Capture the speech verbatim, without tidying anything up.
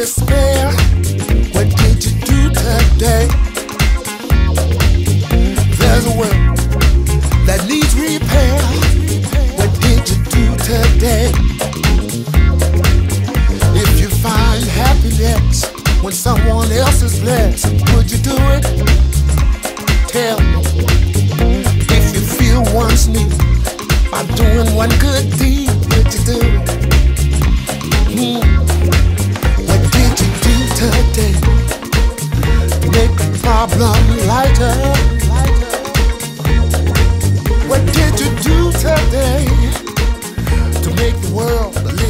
despair. What did you do today? There's a world that needs repair. What did you do today? If you find happiness when someone else is blessed, would you do it? Tell me. If you feel one's need by doing one good deed, would you do it? Hmm. What did you do today to make the problem lighter? What did you do today to make the world a little